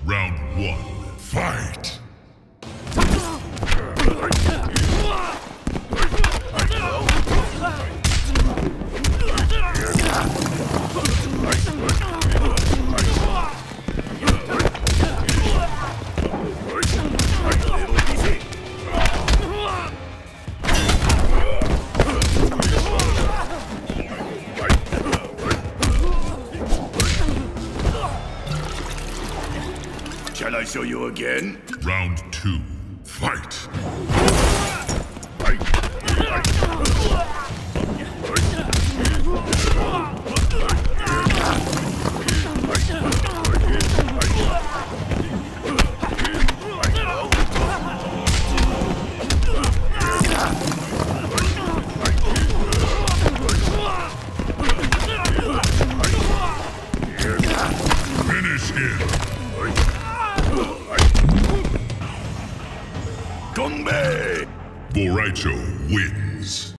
Round one, fight! Shall I show you again? Round two, fight! Finish him! Gombe! Borraicho wins.